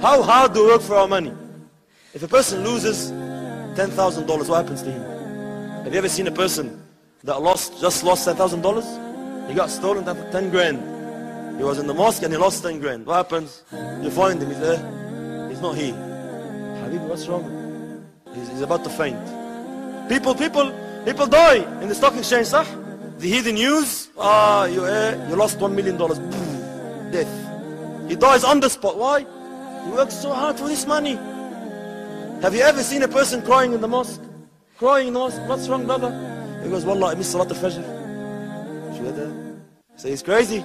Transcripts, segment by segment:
How hard do we work for our money? If a person loses $10,000, what happens to him? Have you ever seen a person that just lost $10,000? He got stolen 10 grand. He was in the mosque and he lost 10 grand. What happens? You find him, he's there. He's not here. Habibi, what's wrong? He's about to faint. People die in the stock exchange, sah? They hear the news, you lost $1 million. Boom, death. He dies on the spot. Why? He works so hard for this money. Have you ever seen a person crying in the mosque? Crying in the mosque. What's wrong, brother? He goes, Wallah, I missed Salat al-Fajr. Say he's crazy.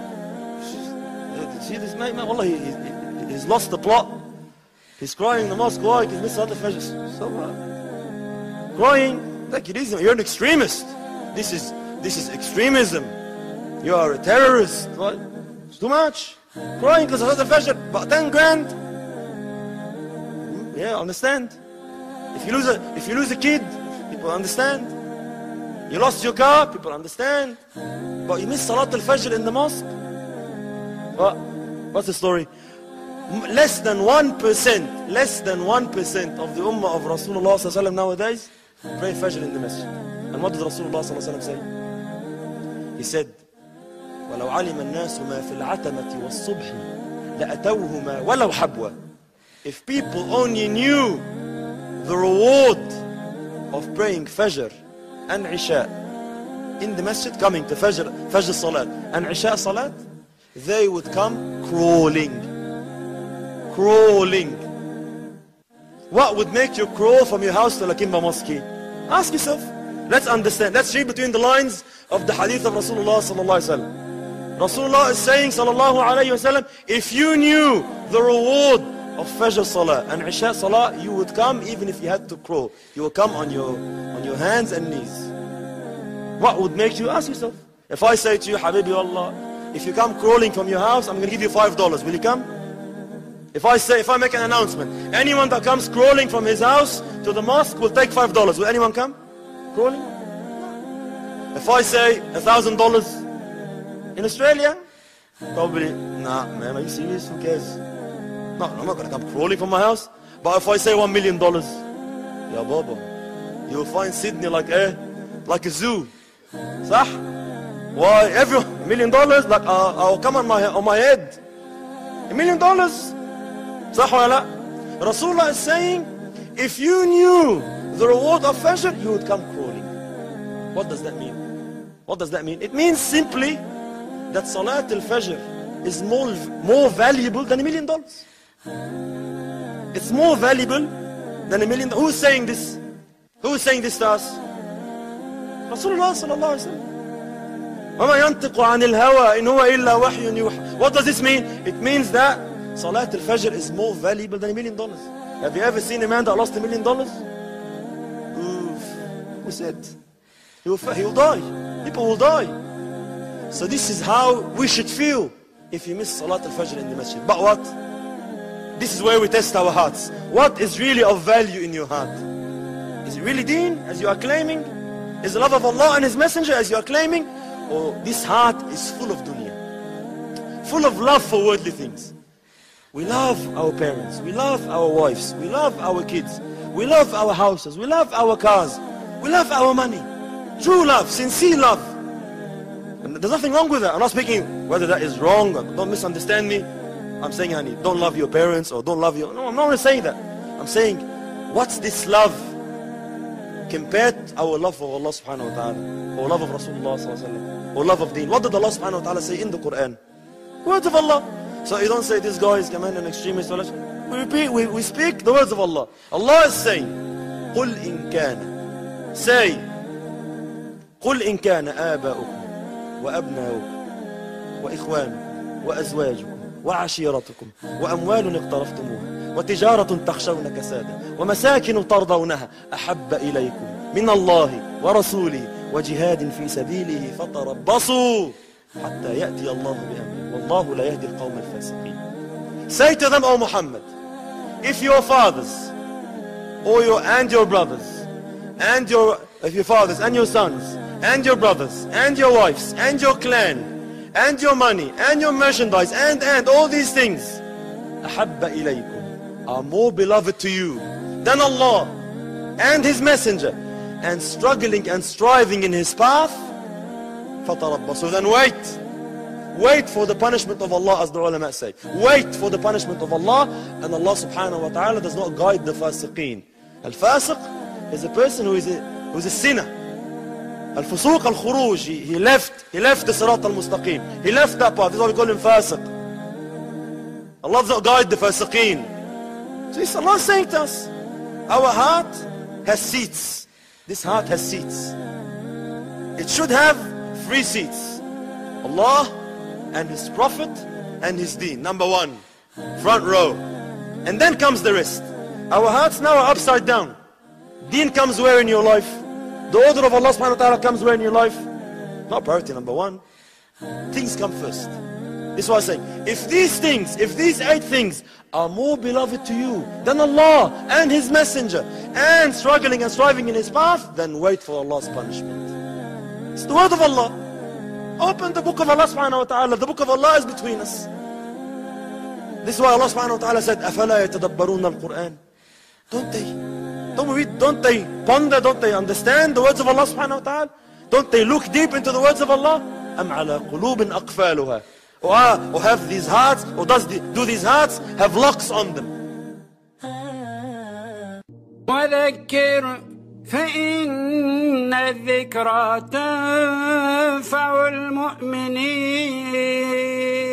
See this man, Wallah, he's lost the plot. He's crying in the mosque. Why? He's missed Salat al-Fajr. So what? Crying, take it easy. You're an extremist. This is extremism. You are a terrorist. What? It's too much. Crying because of Salat al-Fajr. But 10 grand. Yeah, understand. If you lose a kid, people understand. You lost your car, people understand. But you missed Salat al-Fajr in the mosque. What's the story? Less than 1% of the ummah of Rasulullah sallallahu alaihi wasallam nowadays pray Fajr in the masjid. And what did Rasulullah sallallahu alaihi wasallam say? He said, وَلَوْ عَلِمَ النَّاسُ مَا فِي الْعَتَمَةِ وَالصُّبْحِ لَأَتَوْهُمَا وَلَوْ حَبْوَةً. If people only knew the reward of praying Fajr and Isha in the masjid, coming to Fajr Salat and Isha Salat, they would come crawling. What would make you crawl from your house to Lakimba Mosque? Ask yourself. Let's understand. Let's read between the lines of the hadith of Rasulullah sallallahu alaihi wasallam. Rasulullah is saying sallallahu alaihi wasallam, if you knew the reward of Fajr Salah and Isha Salah, you would come even if you had to crawl. You will come on your hands and knees. What would make you? Ask yourself. If I say to you, Habibi Allah, if you come crawling from your house, I'm going to give you $5. Will you come? If I make an announcement, anyone that comes crawling from his house to the mosque will take $5. Will anyone come? Crawling? If I say $1,000 in Australia, probably, nah, man, are you serious? Who cares? No, I'm not going to come crawling from my house. But if I say $1 million, ya baba, you will find Sydney like a zoo. Sah? Why? $1 million, like I'll come on my head. $1 million. Sah wa la? Rasulullah is saying, if you knew the reward of Fajr, you would come crawling. What does that mean? What does that mean? It means simply that Salat al-Fajr is more valuable than $1 million. It's more valuable than $1 million. Who is saying this? Who is saying this to us? Rasulullah sallallahu alaihi wasallam. وَمَا يَنْتِقُ عَنِ الْهَوَىٰ إِنْ هُوَ إِلَّا وَحْيٌ يُوحَىٰ. What does this mean? It means that Salat al-Fajr is more valuable than $1 million. Have you ever seen a man that lost $1 million? Oof. Who said? He will die. People will die. So this is how we should feel if you miss Salat al-Fajr in the masjid. But what? This is where we test our hearts. What is really of value in your heart? Is it really deen, as you are claiming? Is the love of Allah and His Messenger, as you are claiming? Or this heart is full of dunya, full of love for worldly things? We love our parents, we love our wives, we love our kids, we love our houses, we love our cars, we love our money. True love, sincere love. And there's nothing wrong with that. I'm not speaking whether that is wrong, don't misunderstand me. I'm saying, honey, don't love your parents or don't love your... No, I'm not saying that. I'm saying, what's this love compared to our love for Allah subhanahu wa ta'ala, or love of Rasulullah sallallahu alaihi wasallam, or love of deen? What did Allah subhanahu wa ta'ala say in the Quran? Words of Allah. So you don't say this guy is an extremist. We speak the words of Allah. Allah is saying, قُلْ إِن كَانَ. Say, قُلْ إِن كَانَ آبَاؤُكُمْ وَأَبْنَاؤُكُمْ وَإِخْوَانُكُمْ وَأَزْوَاجُكُمْ وعشيرتكم وأموال اقترفتموها وتجارة تخشون كسادها ومساكن ترضونها أحب إليكم من الله ورسوله وجهاد في سبيله فتربصوا حتى يأتي الله بأمره والله لا يهدي القوم الفاسقين. Say to them, O Muhammad, if your fathers or your brothers and your fathers and your sons and your brothers and your wives and your clan and your money, and your merchandise, and all these things, أحب إليكم, are more beloved to you than Allah and His Messenger, and struggling and striving in His path, فَتَرَبَّصُوا, then wait for the punishment of Allah, as the ulama say. Wait for the punishment of Allah, and Allah subhanahu wa ta'ala does not guide the fasiqeen. Al-fasiq is a person who is a sinner. Al-fusuq al-khuruj, he left the sirat al-mustaqim. He left that path. This is why we call him fasiq. Allah does not guide the fasiqeen. So this Allah is saying to us, our heart has seats. This heart has seats. It should have 3 seats. Allah and His Prophet and His deen. Number 1, front row. And then comes the rest. Our hearts now are upside down. Deen comes where in your life? The order of Allah subhanahu wa ta'ala comes where in your life? Not priority number 1. Things come first. This is what I'm saying. If these things, if these 8 things are more beloved to you than Allah and His Messenger, and struggling and striving in His path, then wait for Allah's punishment. It's the word of Allah. Open the book of Allah subhanahu wa ta'ala. The book of Allah is between us. This is why Allah subhanahu wa ta'ala said, أَفَلَا يَتَدَبَّرُونَ الْقُرْآنِ. Don't they ponder, don't they understand the words of Allah subhanahu wa ta'ala? Don't they look deep into the words of Allah? أَمْ عَلَى قُلُوبٍ أَقْفَالُهَا. Or have these hearts, or do these hearts have locks on them? وذكر فإن الذكرى تنفع المؤمنين